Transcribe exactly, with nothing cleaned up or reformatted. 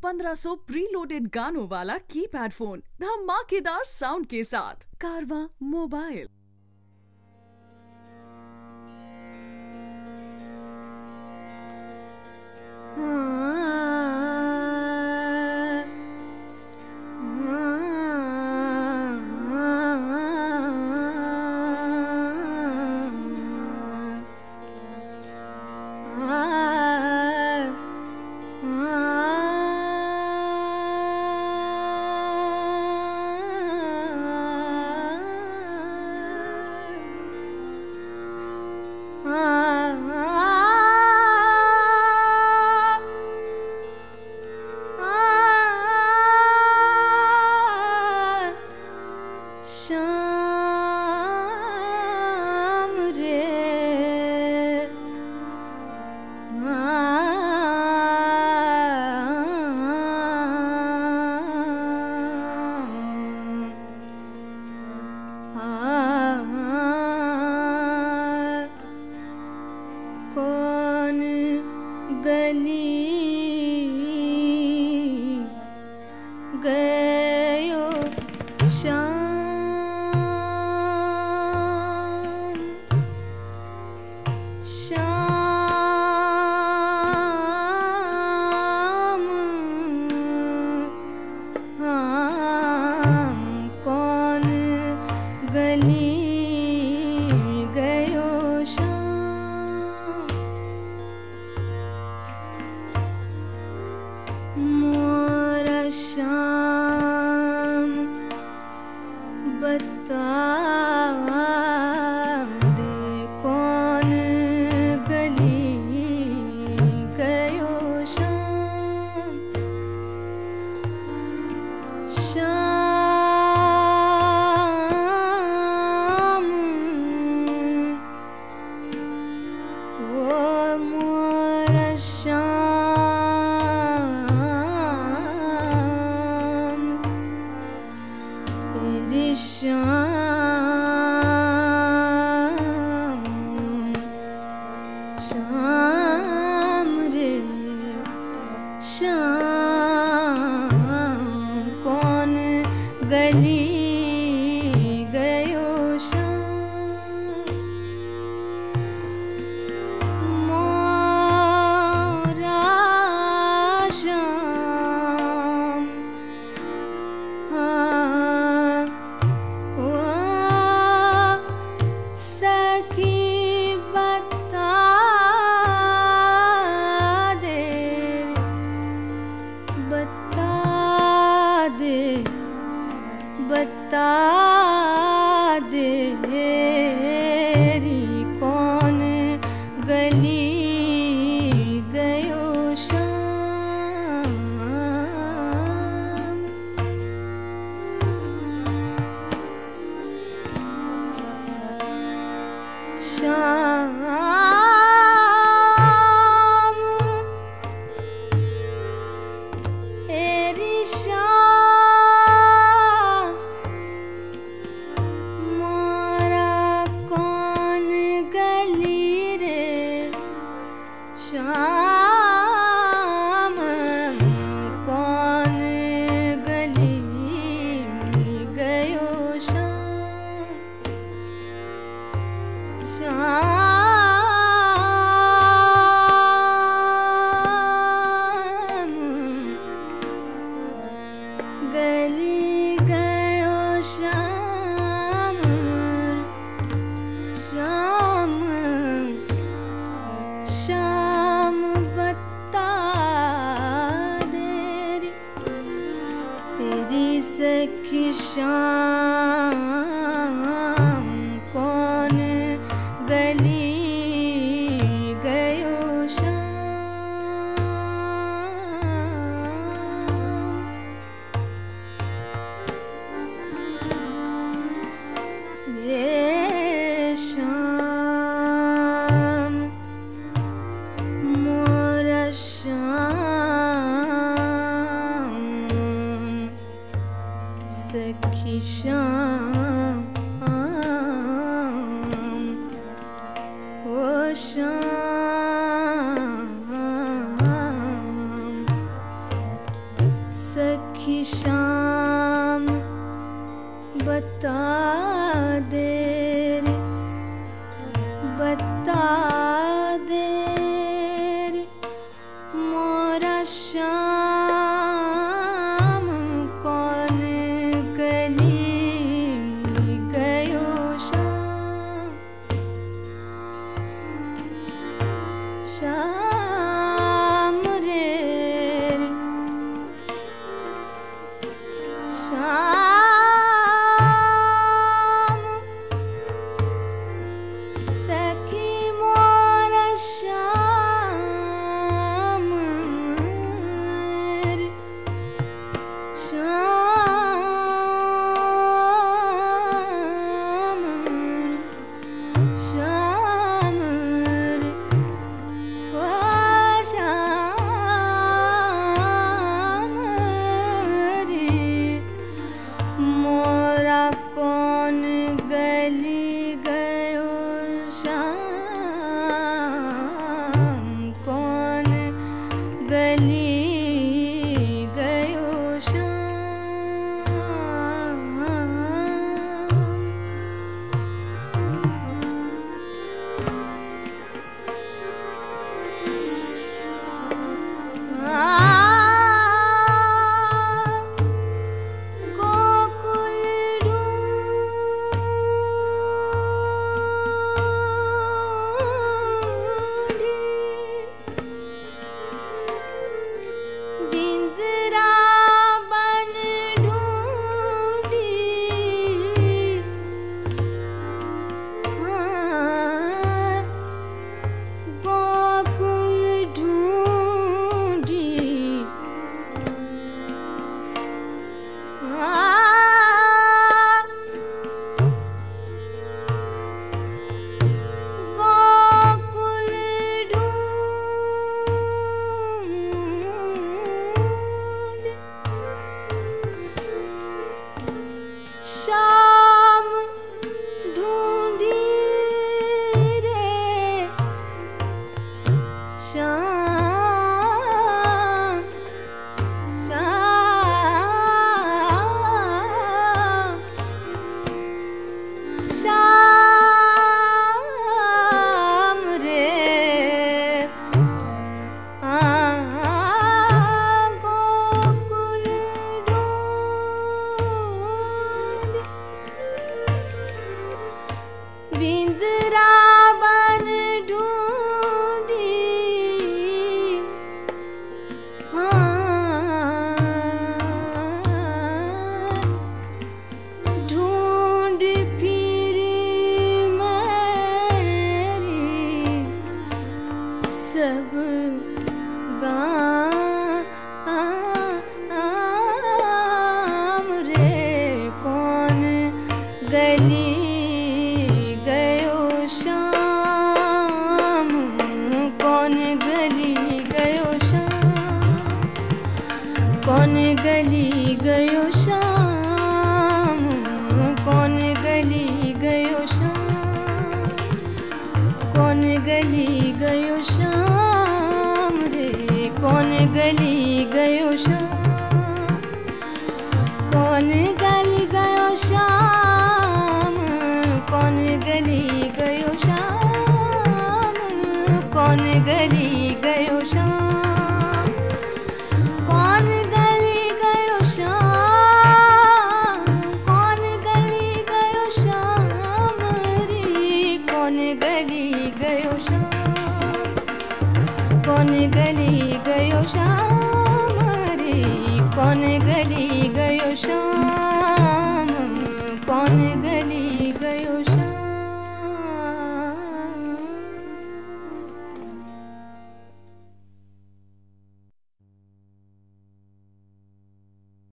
पंद्रह सौ प्रीलोडेड गानों वाला कीपैड फोन धमाकेदार साउंड के साथ कारवां मोबाइल। कौन गली गयो शाम शाम हाँ कौन गली गयो शाम मोरा शाम बता दे कौन गली गयो शाम शाम वो मोरा शाम तेरी शाम शाम रे शाम कौन गली गयो शाम मोरा शाम हाँ वो सखी बता दे बता दे बता दे री कौन गली गयो शाम शाम एरी शाम मोरा कौन गली रे शाम कौन गली गयो शाम शाम गली गयो शाम शाम शाम बता दे रे तेरी सखी शाम कौन गली गयो शाम ये शाम मोरा शाम सखी शाम सखी शाम बता दे रे, बता दे रे मोरा श्याम कौन गली गयो श्याम, श्याम रे श्याम सखी मोरा श्याम रे, श्याम श्याम रे ओ श्याम रे मोरा कौन गली गयो श्याम, कौन गली गयो श्याम। आ गोकुल ढूंढी बिंद्रावन ढूंढी, हाँ गोकुल ढूंढी, हाँ गोकुल ढूंढी श्याम ढूंढी रे श्याम, श्याम श्याम रे आ गोकुल ढूंढी बिंद्रावन ढूंढी, हाँ ढूंढ फिर मेरी सब गाम रे कौन गली गयो श्याम, कौन गली गयो श्याम, कौन गली गयो श्याम, कौन गली गयो श्याम, कौन गली गयो श्याम रे, कौन गली गयो श्याम, कौन गली गयो श्याम, कौन गली गयो श्याम, कौन गली गयो श्याम, कौन गली गयो श्याम, कौन गली गयो श्याम रे, कौन गली गयो श्याम, कौन गली गयो श्याम रे, कौन गली गयो श्याम।